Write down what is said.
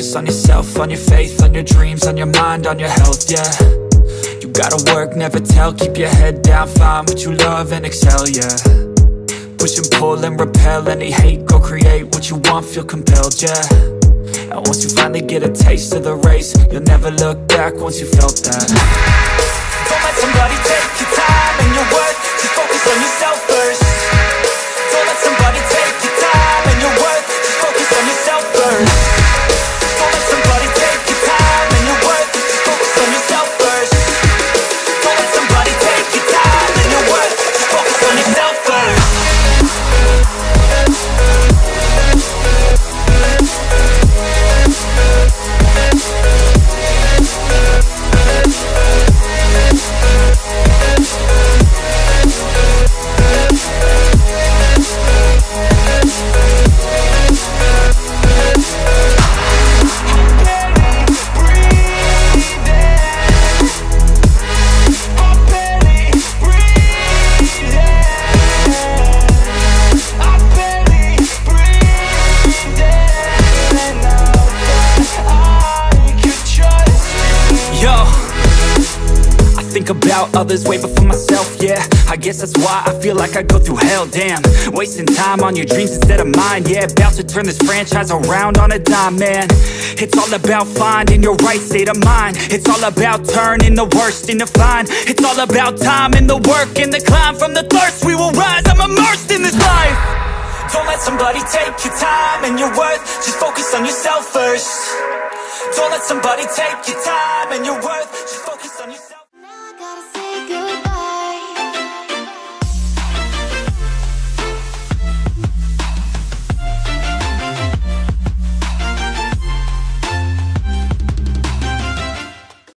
focus on yourself, on your faith, on your dreams, on your mind, on your health, yeah. You gotta work, never tell, keep your head down, find what you love and excel, yeah. Push and pull and repel any hate, go create what you want, feel compelled, yeah. And once you finally get a taste of the race, you'll never look back once you felt that. Don't let somebody take your time and your worth, just focus on yourself first. Don't let somebody take your time and your worth, just focus on yourself first. Don't let somebody take your time and your worth, just focus on yourself first. Don't let somebody take your time and your worth, just focus on yourself first. About others way before myself, yeah. I guess that's why I feel like I go through hell, damn. Wasting time on your dreams instead of mine, yeah. About to turn this franchise around on a dime, man. It's all about finding your right state of mind. It's all about turning the worst into fine. It's all about time and the work and the climb. From the thirst we will rise, I'm immersed in this life. Don't let somebody take your time and your worth, just focus on yourself first. Don't let somebody take your time and your worth.